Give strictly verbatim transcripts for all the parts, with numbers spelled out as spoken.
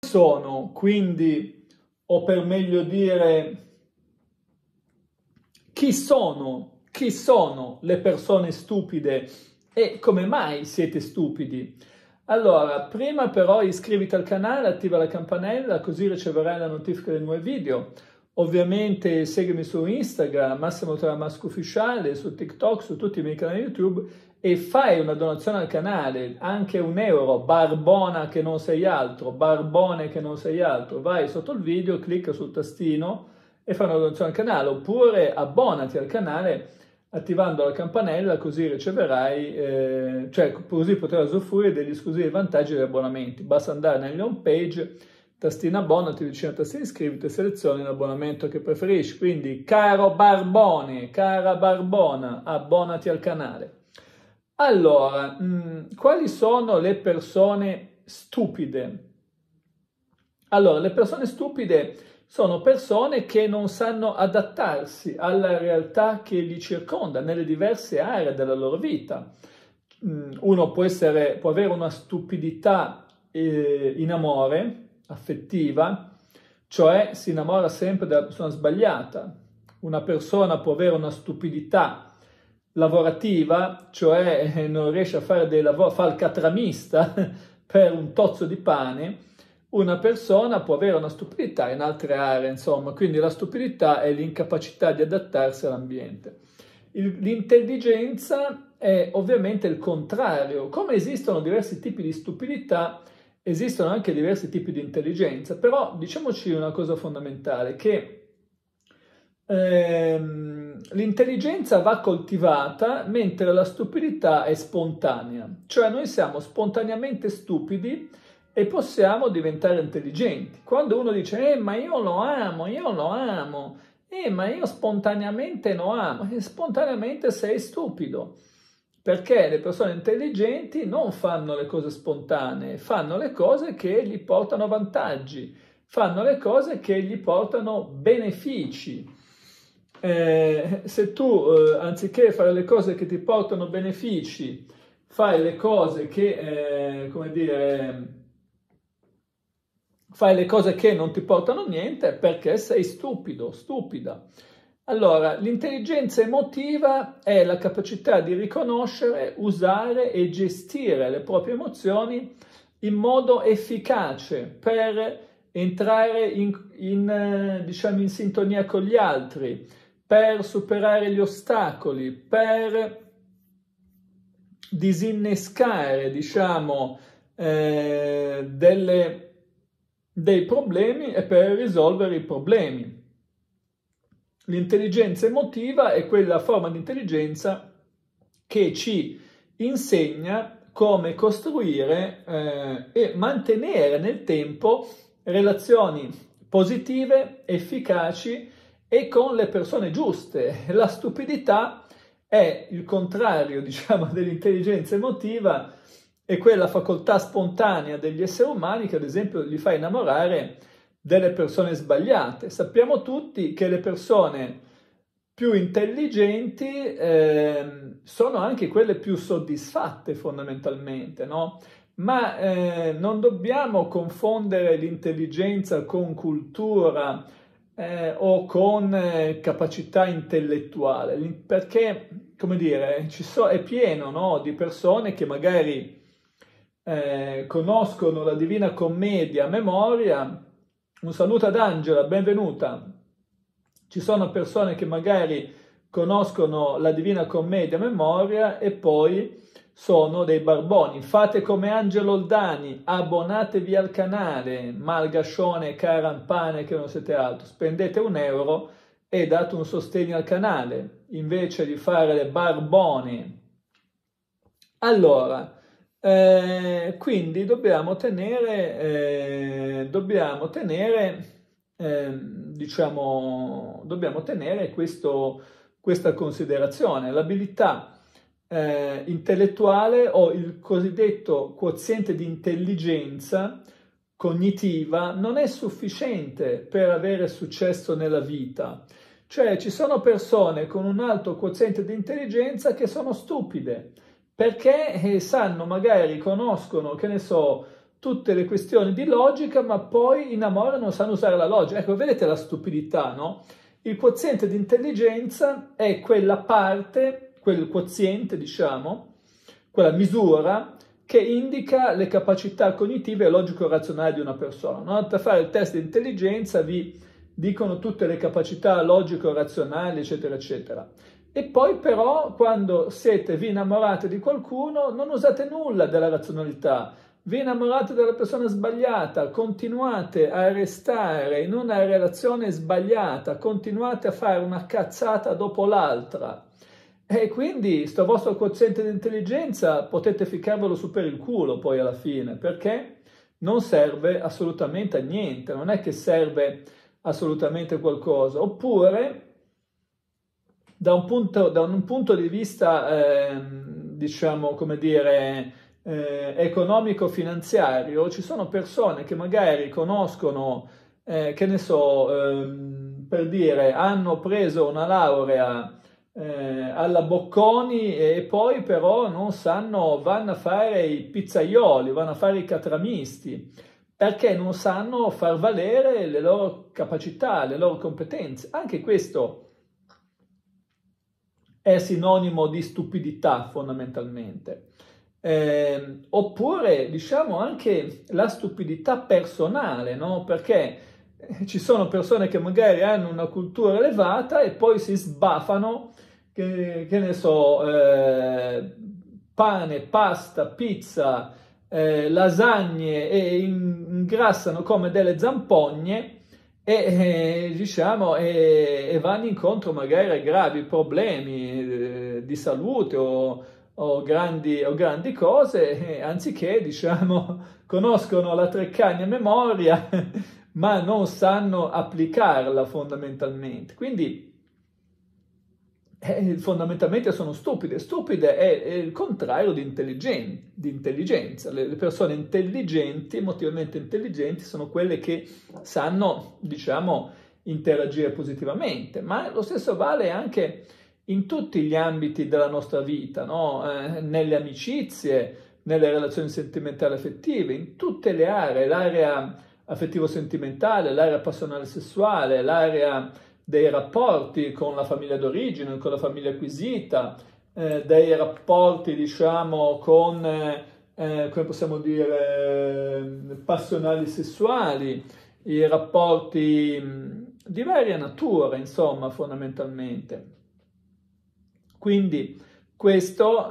sono quindi, o per meglio dire, chi sono, chi sono le persone stupide e come mai siete stupidi? Allora, prima però iscriviti al canale, attiva la campanella, così riceverai la notifica dei nuovi video. Ovviamente seguimi su Instagram, Massimo Taramasco Ufficiale, su TikTok, su tutti i miei canali YouTube e fai una donazione al canale, anche un euro, barbona che non sei altro, barbone che non sei altro. Vai sotto il video, clicca sul tastino e fai una donazione al canale, oppure abbonati al canale attivando la campanella, così riceverai, eh, cioè così potrai usufruire degli esclusivi vantaggi degli abbonamenti. Basta andare nella home page, tastina abbonati, vicino a tastina iscriviti e selezioni l'abbonamento che preferisci. Quindi, caro Barbone, cara Barbona, abbonati al canale. Allora, mh, quali sono le persone stupide? Allora, le persone stupide sono persone che non sanno adattarsi alla realtà che li circonda nelle diverse aree della loro vita. Uno può, essere, può avere una stupidità eh, in amore, affettiva, cioè si innamora sempre della persona sbagliata. Una persona può avere una stupidità lavorativa, cioè eh, non riesce a fare dei lavori, fa il catramista per un tozzo di pane. Una persona può avere una stupidità in altre aree, insomma, quindi la stupidità è l'incapacità di adattarsi all'ambiente. L'intelligenza è ovviamente il contrario. Come esistono diversi tipi di stupidità, esistono anche diversi tipi di intelligenza, però diciamoci una cosa fondamentale, che ehm, l'intelligenza va coltivata mentre la stupidità è spontanea, cioè noi siamo spontaneamente stupidi e possiamo diventare intelligenti. Quando uno dice, eh ma io lo amo, io lo amo, eh ma io spontaneamente lo amo, e spontaneamente sei stupido, perché le persone intelligenti non fanno le cose spontanee, fanno le cose che gli portano vantaggi, fanno le cose che gli portano benefici. Eh, se tu, eh, anziché fare le cose che ti portano benefici, fai le cose che, eh, come dire, fai le cose che non ti portano niente perché sei stupido, stupida. Allora, l'intelligenza emotiva è la capacità di riconoscere, usare e gestire le proprie emozioni in modo efficace per entrare in, in, diciamo, in sintonia con gli altri, per superare gli ostacoli, per disinnescare, diciamo, eh, delle dei problemi e per risolvere i problemi. L'intelligenza emotiva è quella forma di intelligenza che ci insegna come costruire eh, e mantenere nel tempo relazioni positive, efficaci e con le persone giuste. La stupidità è il contrario, diciamo, dell'intelligenza emotiva, è quella facoltà spontanea degli esseri umani che ad esempio li fa innamorare delle persone sbagliate. Sappiamo tutti che le persone più intelligenti eh, sono anche quelle più soddisfatte fondamentalmente, no? Ma eh, non dobbiamo confondere l'intelligenza con cultura eh, o con eh, capacità intellettuale, perché, come dire, ci so, è pieno, no, di persone che magari Eh, conoscono la Divina Commedia a memoria. Un saluto ad Angela, benvenuta. Ci sono persone che magari conoscono la Divina Commedia a memoria e poi sono dei barboni. Fate come Angelo Oldani, abbonatevi al canale, malgascione, carampane che non siete altro. Spendete un euro e date un sostegno al canale, invece di fare le barbone. Allora, Eh, quindi dobbiamo tenere, eh, dobbiamo tenere, eh, diciamo, dobbiamo tenere questo, questa considerazione. L'abilità eh, intellettuale o il cosiddetto quoziente di intelligenza cognitiva non è sufficiente per avere successo nella vita. Cioè ci sono persone con un alto quoziente di intelligenza che sono stupide, perché eh, sanno, magari conoscono, che ne so, tutte le questioni di logica, ma poi innamorano, non sanno usare la logica. Ecco, vedete la stupidità, no? Il quoziente di intelligenza è quella parte, quel quoziente, diciamo, quella misura che indica le capacità cognitive e logico-razionali di una persona. No? Per fare il test di intelligenza vi dicono tutte le capacità logico-razionali, eccetera, eccetera. E poi però, quando siete, vi innamorate di qualcuno, non usate nulla della razionalità, vi innamorate della persona sbagliata, continuate a restare in una relazione sbagliata, continuate a fare una cazzata dopo l'altra. E quindi sto vostro quoziente di intelligenza potete ficcarvelo su per il culo poi alla fine, perché non serve assolutamente a niente, non è che serve assolutamente qualcosa. Oppure, da un punto, da un punto di vista, eh, diciamo, come dire, eh, economico-finanziario, ci sono persone che magari conoscono, eh, che ne so, ehm, per dire, hanno preso una laurea Eh, alla Bocconi e poi però non sanno, vanno a fare i pizzaioli, vanno a fare i catramisti, perché non sanno far valere le loro capacità, le loro competenze. Anche questo è sinonimo di stupidità fondamentalmente. Eh, oppure diciamo anche la stupidità personale, no? Perché ci sono persone che magari hanno una cultura elevata e poi si sbafano, che, che ne so, eh, pane, pasta, pizza, eh, lasagne e ingrassano come delle zampogne e, eh, diciamo, e, e vanno incontro magari a gravi problemi eh, di salute o, o, grandi, o grandi cose, eh, anziché, diciamo, conoscono la Treccani a memoria ma non sanno applicarla fondamentalmente. Quindi eh, fondamentalmente sono stupide. Stupide è, è il contrario di, intelligen- di intelligenza. Le, le persone intelligenti, emotivamente intelligenti, sono quelle che sanno, diciamo, interagire positivamente. Ma lo stesso vale anche in tutti gli ambiti della nostra vita, no? Eh, nelle amicizie, nelle relazioni sentimentali affettive, in tutte le aree, l'area affettivo-sentimentale, l'area passionale sessuale, l'area dei rapporti con la famiglia d'origine, con la famiglia acquisita, eh, dei rapporti, diciamo, con, eh, come possiamo dire, passionali sessuali, i rapporti mh, di varia natura, insomma, fondamentalmente. Quindi questo,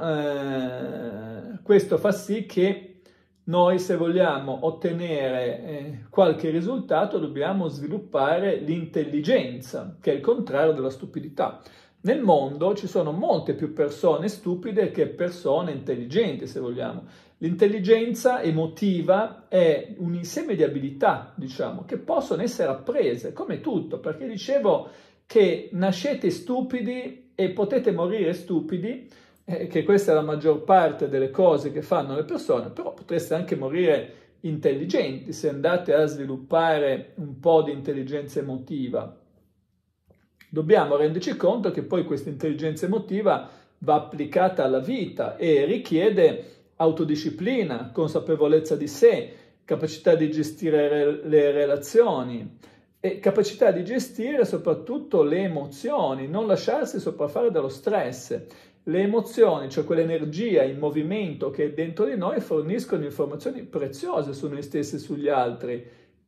eh, questo fa sì che noi, se vogliamo ottenere eh, qualche risultato, dobbiamo sviluppare l'intelligenza, che è il contrario della stupidità. Nel mondo ci sono molte più persone stupide che persone intelligenti, se vogliamo. L'intelligenza emotiva è un insieme di abilità, diciamo, che possono essere apprese, come tutto, perché dicevo che nascete stupidi e potete morire stupidi, eh, che questa è la maggior parte delle cose che fanno le persone, però potreste anche morire intelligenti se andate a sviluppare un po' di intelligenza emotiva. Dobbiamo renderci conto che poi questa intelligenza emotiva va applicata alla vita e richiede autodisciplina, consapevolezza di sé, capacità di gestire le relazioni e capacità di gestire soprattutto le emozioni, non lasciarsi sopraffare dallo stress. Le emozioni, cioè quell'energia in movimento che è dentro di noi, forniscono informazioni preziose su noi stessi e sugli altri.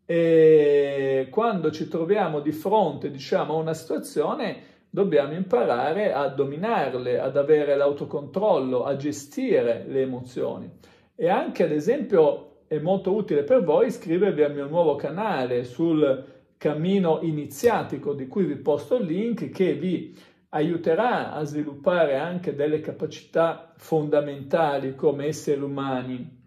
E quando ci troviamo di fronte, diciamo, a una situazione, dobbiamo imparare a dominarle, ad avere l'autocontrollo, a gestire le emozioni. E anche, ad esempio, è molto utile per voi iscrivervi al mio nuovo canale sul cammino iniziatico, di cui vi posto il link, che vi aiuterà a sviluppare anche delle capacità fondamentali come esseri umani.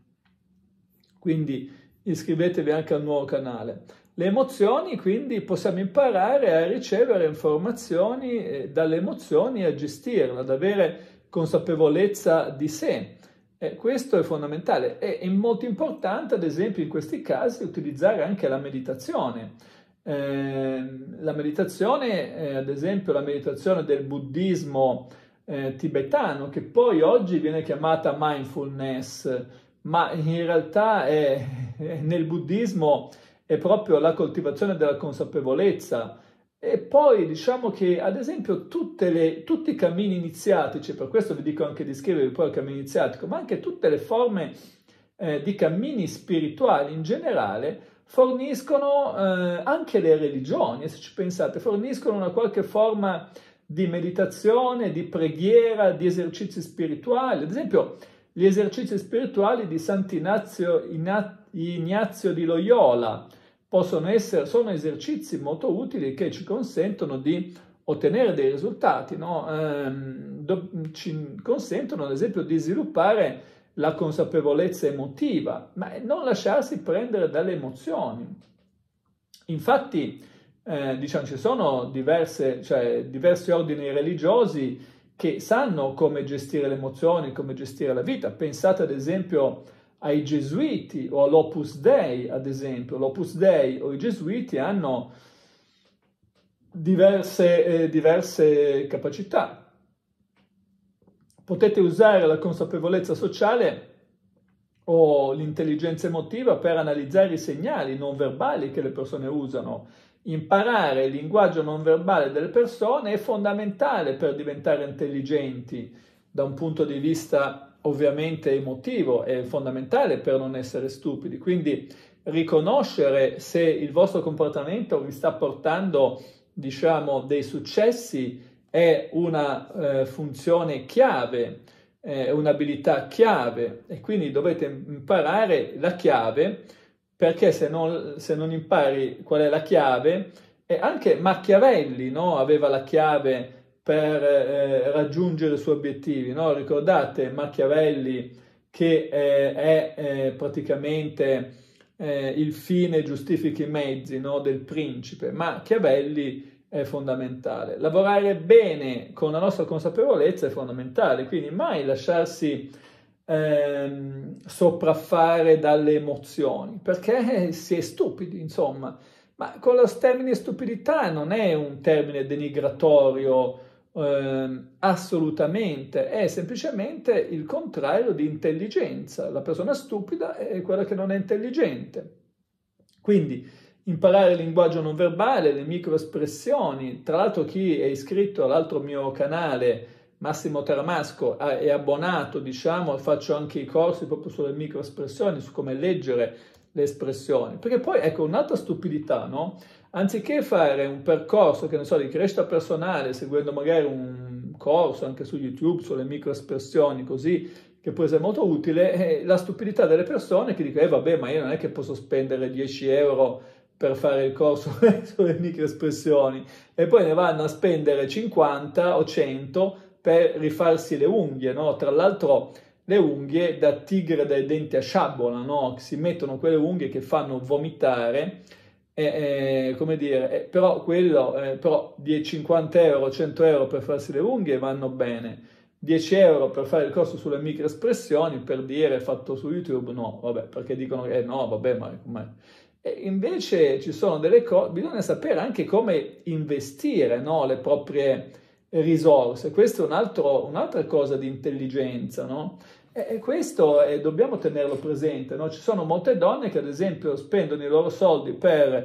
Quindi iscrivetevi anche al nuovo canale. Le emozioni, quindi, possiamo imparare a ricevere informazioni eh, dalle emozioni e a gestirle, ad avere consapevolezza di sé. Eh, questo è fondamentale. E è molto importante, ad esempio, in questi casi, utilizzare anche la meditazione. Eh, la meditazione, eh, ad esempio la meditazione del buddismo eh, tibetano, che poi oggi viene chiamata mindfulness, ma in realtà è, nel buddismo è proprio la coltivazione della consapevolezza. E poi diciamo che, ad esempio, tutte le, tutti i cammini iniziatici, per questo vi dico anche di iscrivervi poi al cammino iniziatico, ma anche tutte le forme eh, di cammini spirituali in generale, forniscono eh, anche le religioni, se ci pensate, forniscono una qualche forma di meditazione, di preghiera, di esercizi spirituali. Ad esempio, gli esercizi spirituali di Sant'Ignazio Ignazio di Loyola possono essere, sono esercizi molto utili che ci consentono di ottenere dei risultati, no? Ehm, do, ci consentono, ad esempio, di sviluppare la consapevolezza emotiva, ma non lasciarsi prendere dalle emozioni. Infatti, eh, diciamo, ci sono diverse, cioè, diversi ordini religiosi che sanno come gestire le emozioni, come gestire la vita. Pensate ad esempio ai Gesuiti o all'Opus Dei, ad esempio. L'Opus Dei o i Gesuiti hanno diverse, eh, diverse capacità. Potete usare la consapevolezza sociale o l'intelligenza emotiva per analizzare i segnali non verbali che le persone usano. Imparare il linguaggio non verbale delle persone è fondamentale per diventare intelligenti da un punto di vista ovviamente emotivo, è fondamentale per non essere stupidi. Quindi riconoscere se il vostro comportamento vi sta portando, diciamo, dei successi è una eh, funzione chiave, è un'abilità chiave, e quindi dovete imparare la chiave, perché se non, se non impari qual è la chiave, e anche Machiavelli, no, aveva la chiave per eh, raggiungere i suoi obiettivi, no? Ricordate Machiavelli che eh, è eh, praticamente eh, il fine giustifica i mezzi, no, del principe. Machiavelli è fondamentale. Lavorare bene con la nostra consapevolezza è fondamentale, quindi mai lasciarsi ehm, sopraffare dalle emozioni, perché si è stupidi, insomma. Ma con lo termine stupidità non è un termine denigratorio eh, assolutamente, è semplicemente il contrario di intelligenza. La persona stupida è quella che non è intelligente. Quindi imparare il linguaggio non verbale, le microespressioni. Tra l'altro chi è iscritto all'altro mio canale, Massimo Taramasco, è abbonato, diciamo, faccio anche i corsi proprio sulle microespressioni, su come leggere le espressioni. Perché poi, ecco, un'altra stupidità, no? Anziché fare un percorso, che ne so, di crescita personale, seguendo magari un corso anche su YouTube, sulle microespressioni, così, che può essere molto utile, è la stupidità delle persone che dicono, eh vabbè, ma io non è che posso spendere dieci euro per fare il corso sulle microespressioni, e poi ne vanno a spendere cinquanta o cento per rifarsi le unghie, no? Tra l'altro le unghie da tigre dai denti a sciabola, no? Si mettono quelle unghie che fanno vomitare, e, e, come dire, e, però quello, eh, però cinquanta euro, cento euro per farsi le unghie vanno bene, dieci euro per fare il corso sulle microespressioni, per dire, fatto su YouTube, no, vabbè, perché dicono che eh, no, vabbè, ma... ma e invece ci sono delle cose, bisogna sapere anche come investire, no, le proprie risorse. Questa è un altro, un'altra cosa di intelligenza, no? E, e questo eh, dobbiamo tenerlo presente, no? Ci sono molte donne che ad esempio spendono i loro soldi per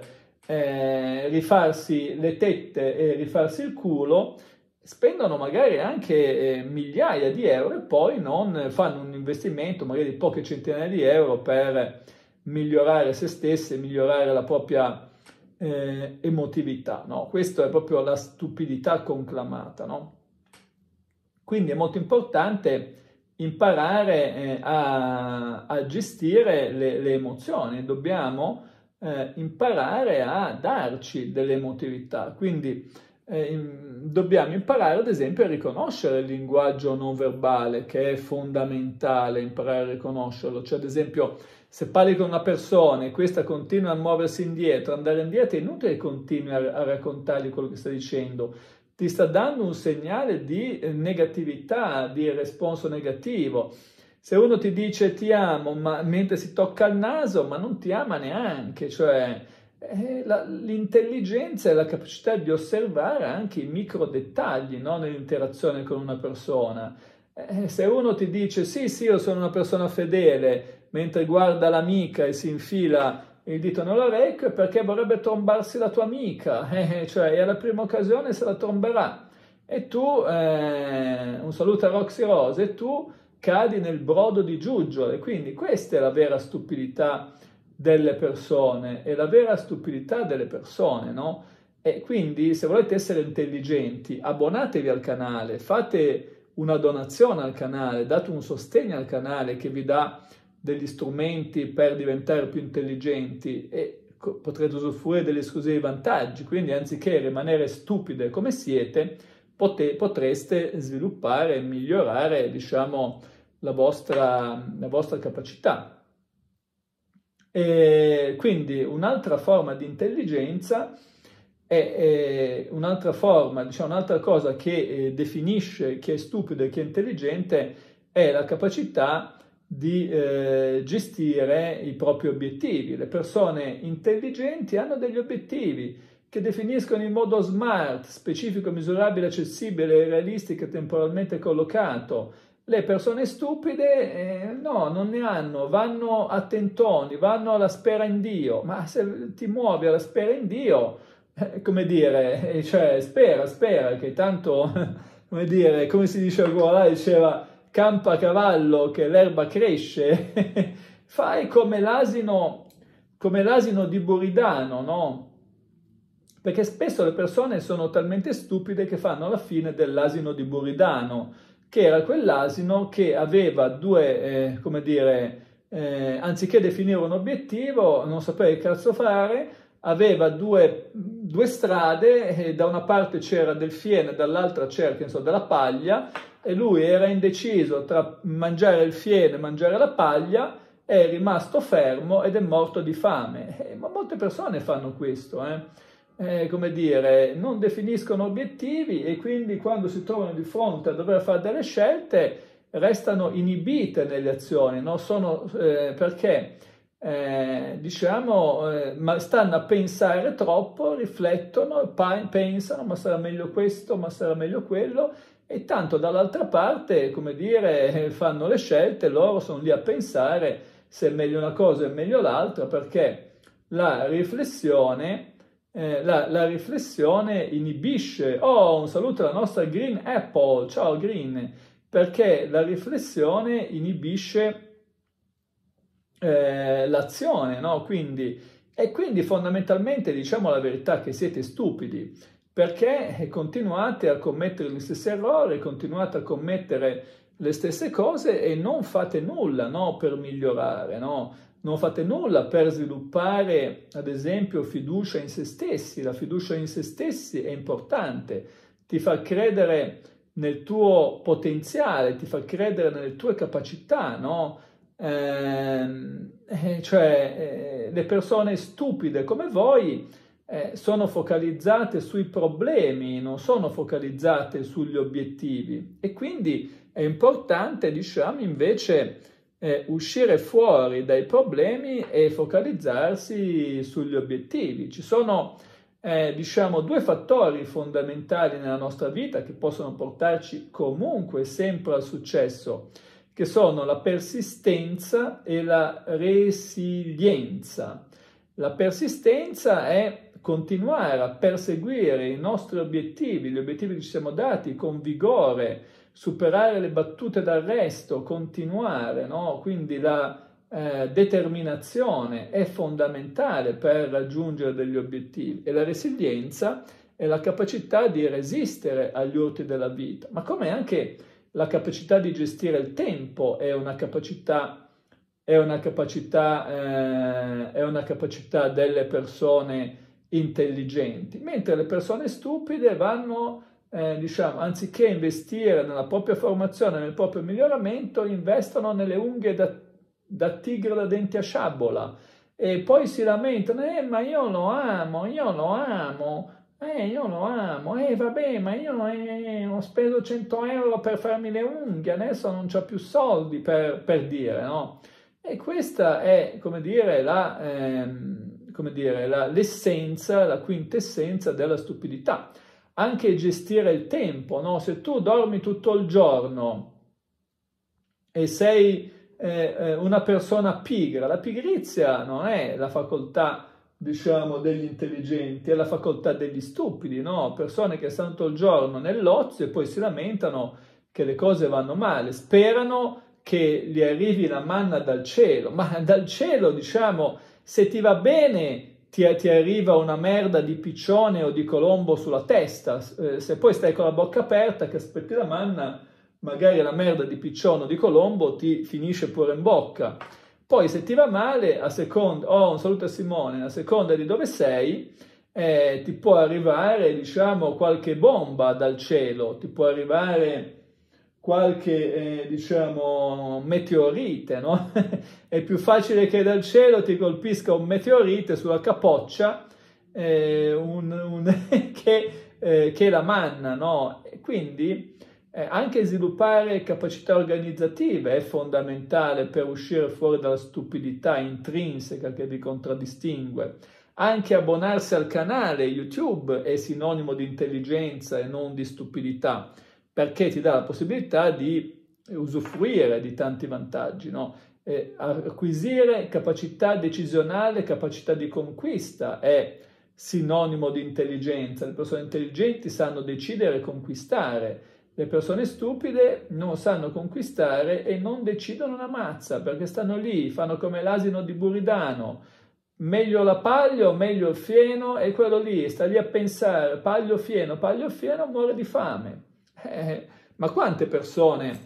eh, rifarsi le tette e rifarsi il culo, spendono magari anche eh, migliaia di euro e poi non fanno un investimento magari di poche centinaia di euro per migliorare se stesse, migliorare la propria eh, emotività, no? Questa è proprio la stupidità conclamata, no? Quindi è molto importante imparare eh, a, a gestire le, le emozioni, dobbiamo eh, imparare a darci dell'emotività, quindi eh, dobbiamo imparare ad esempio a riconoscere il linguaggio non verbale, che è fondamentale imparare a riconoscerlo, cioè ad esempio se parli con una persona e questa continua a muoversi indietro, andare indietro, è inutile che continui a, a raccontargli quello che sta dicendo, ti sta dando un segnale di negatività, di responso negativo. Se uno ti dice ti amo, ma mentre si tocca il naso, ma non ti ama neanche, cioè eh, la, l'intelligenza è la capacità di osservare anche i micro dettagli, no, nell'interazione con una persona. Eh, se uno ti dice sì, sì, io sono una persona fedele, mentre guarda l'amica e si infila il dito nell'orecchio è perché vorrebbe trombarsi la tua amica, eh, cioè e alla prima occasione se la tromberà. E tu, eh, un saluto a Roxy Rose, e tu cadi nel brodo di giuggiole. Quindi questa è la vera stupidità delle persone, è la vera stupidità delle persone, no? E quindi se volete essere intelligenti, abbonatevi al canale, fate una donazione al canale, date un sostegno al canale che vi dà degli strumenti per diventare più intelligenti e potrete usufruire degli esclusivi vantaggi. Quindi anziché rimanere stupide come siete, pote- potreste sviluppare e migliorare, diciamo, la vostra, la vostra capacità. E quindi un'altra forma di intelligenza è, è un'altra forma, diciamo, un'altra cosa che eh, definisce chi è stupido e chi è intelligente è la capacità di eh, gestire i propri obiettivi. Le persone intelligenti hanno degli obiettivi che definiscono in modo smart, specifico, misurabile, accessibile, realistico e temporalmente collocato. Le persone stupide eh, no, non ne hanno, vanno a tentoni, vanno alla spera in Dio, ma se ti muovi alla spera in Dio, eh, come dire, eh, cioè spera, spera, che tanto, come dire, come si dice a diceva, campa a cavallo che l'erba cresce, fai come l'asino, come l'asino di Buridano, no? Perché spesso le persone sono talmente stupide che fanno la fine dell'asino di Buridano, che era quell'asino che aveva due, eh, come dire, eh, anziché definire un obiettivo, non sapeva che cazzo fare, aveva due, due strade, e da una parte c'era del fieno e dall'altra c'era, che so, della paglia, e lui era indeciso tra mangiare il fieno e mangiare la paglia, è rimasto fermo ed è morto di fame. Eh, ma molte persone fanno questo, eh. Eh, come dire, non definiscono obiettivi e quindi quando si trovano di fronte a dover fare delle scelte restano inibite nelle azioni, no? Sono, eh, perché eh, diciamo, eh, ma stanno a pensare troppo, riflettono, pensano, ma sarà meglio questo, ma sarà meglio quello, e tanto dall'altra parte, come dire, fanno le scelte, loro sono lì a pensare se è meglio una cosa o è meglio l'altra, perché la riflessione Eh, la, la riflessione inibisce. Oh, un saluto alla nostra Green Apple, ciao Green, perché la riflessione inibisce eh, l'azione, no? Quindi, e quindi fondamentalmente diciamo la verità che siete stupidi, perché continuate a commettere gli stessi errori, continuate a commettere le stesse cose e non fate nulla, no? Per migliorare, no? Non fate nulla per sviluppare, ad esempio, fiducia in se stessi. La fiducia in se stessi è importante, ti fa credere nel tuo potenziale, ti fa credere nelle tue capacità, no? Eh, cioè, eh, le persone stupide come voi eh, sono focalizzate sui problemi, non sono focalizzate sugli obiettivi. E quindi è importante, diciamo, invece, Eh, uscire fuori dai problemi e focalizzarsi sugli obiettivi. Ci sono, eh, diciamo, due fattori fondamentali nella nostra vita che possono portarci comunque sempre al successo, che sono la persistenza e la resilienza. La persistenza è continuare a perseguire i nostri obiettivi, gli obiettivi che ci siamo dati con vigore, superare le battute d'arresto, continuare, no? Quindi la eh, determinazione è fondamentale per raggiungere degli obiettivi e la resilienza è la capacità di resistere agli urti della vita, ma come anche la capacità di gestire il tempo è una capacità, è una capacità, eh, è una capacità delle persone intelligenti, mentre le persone stupide vanno Eh, diciamo, anziché investire nella propria formazione, nel proprio miglioramento, investono nelle unghie da, da tigre da denti a sciabola e poi si lamentano, eh ma io lo amo, io lo amo, eh io lo amo, eh vabbè ma io eh, ho speso cento euro per farmi le unghie, adesso non c'ho più soldi per, per dire, no? E questa è, come dire, la, ehm, come dire, la, l'essenza, la quintessenza della stupidità. Anche gestire il tempo, no? Se tu dormi tutto il giorno e sei eh, eh, una persona pigra. La pigrizia non è la facoltà, diciamo, degli intelligenti, è la facoltà degli stupidi, no? Persone che stanno tutto il giorno nell'ozio e poi si lamentano che le cose vanno male, sperano che gli arrivi la manna dal cielo, ma dal cielo, diciamo, se ti va bene ti, ti arriva una merda di piccione o di colombo sulla testa, eh, se poi stai con la bocca aperta che aspetti la manna, magari la merda di piccione o di colombo ti finisce pure in bocca. Poi se ti va male, a seconda, oh un saluto a Simone, a seconda di dove sei, eh, ti può arrivare, diciamo, qualche bomba dal cielo, ti può arrivare qualche, eh, diciamo, meteorite, no? È più facile che dal cielo ti colpisca un meteorite sulla capoccia eh, un, un, che, eh, che la manna, no? E quindi eh, anche sviluppare capacità organizzative è fondamentale per uscire fuori dalla stupidità intrinseca che vi contraddistingue. Anche abbonarsi al canale YouTube è sinonimo di intelligenza e non di stupidità, perché ti dà la possibilità di usufruire di tanti vantaggi, no? Eh, acquisire capacità decisionale, capacità di conquista è sinonimo di intelligenza. Le persone intelligenti sanno decidere e conquistare. Le persone stupide non sanno conquistare e non decidono una mazza, perché stanno lì, fanno come l'asino di Buridano. Meglio la paglia o meglio il fieno, e quello lì sta lì a pensare, paglio fieno, paglio fieno, muore di fame. Eh, ma quante persone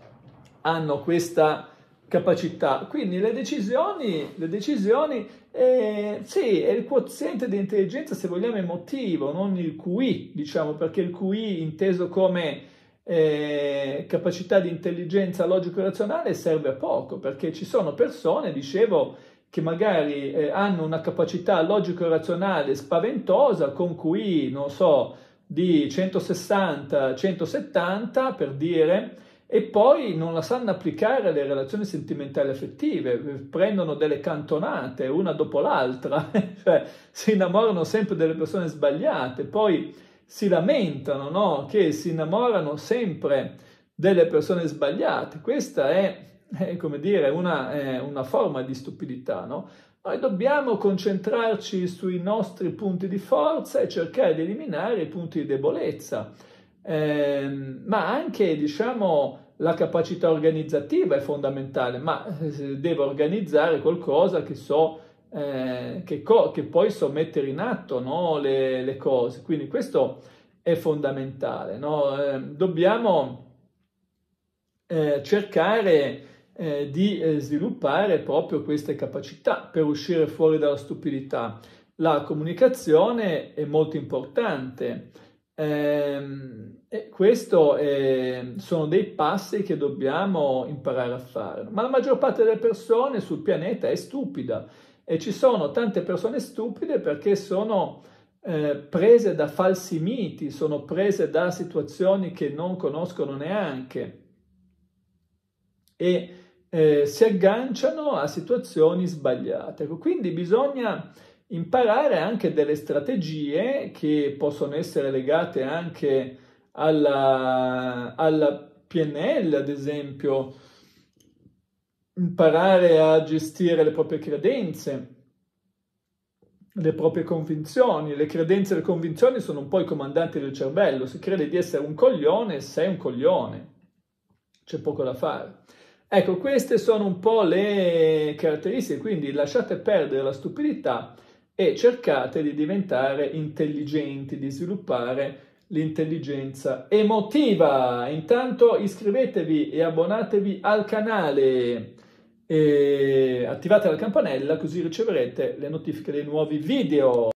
hanno questa capacità? Quindi le decisioni, le decisioni eh, sì, è il quoziente di intelligenza, se vogliamo, emotivo, non il Q I, diciamo, perché il Q I inteso come eh, capacità di intelligenza logico-razionale serve a poco, perché ci sono persone, dicevo, che magari eh, hanno una capacità logico-razionale spaventosa, con Q I, non so, di centosessanta centosettanta per dire, e poi non la sanno applicare alle relazioni sentimentali affettive, prendono delle cantonate una dopo l'altra, cioè si innamorano sempre delle persone sbagliate, poi si lamentano, no? Che si innamorano sempre delle persone sbagliate. Questa è, è come dire, una, è una forma di stupidità, no? Noi dobbiamo concentrarci sui nostri punti di forza e cercare di eliminare i punti di debolezza, eh, ma anche, diciamo, la capacità organizzativa è fondamentale, ma eh, devo organizzare qualcosa che so, eh, che, co- che poi so mettere in atto, no? le, le cose, quindi questo è fondamentale, no? Eh, dobbiamo eh, cercare Eh, di eh, sviluppare proprio queste capacità per uscire fuori dalla stupidità. La comunicazione è molto importante ehm, e questo eh, sono dei passi che dobbiamo imparare a fare. Ma la maggior parte delle persone sul pianeta è stupida e ci sono tante persone stupide perché sono eh, prese da falsi miti, sono prese da situazioni che non conoscono neanche e Eh, si agganciano a situazioni sbagliate. Quindi bisogna imparare anche delle strategie che possono essere legate anche alla, alla P N L, ad esempio, imparare a gestire le proprie credenze, le proprie convinzioni. Le credenze e le convinzioni sono un po' i comandanti del cervello. Si crede di essere un coglione, sei un coglione. C'è poco da fare. Ecco, queste sono un po' le caratteristiche, quindi lasciate perdere la stupidità e cercate di diventare intelligenti, di sviluppare l'intelligenza emotiva. Intanto iscrivetevi e abbonatevi al canale e attivate la campanella così riceverete le notifiche dei nuovi video.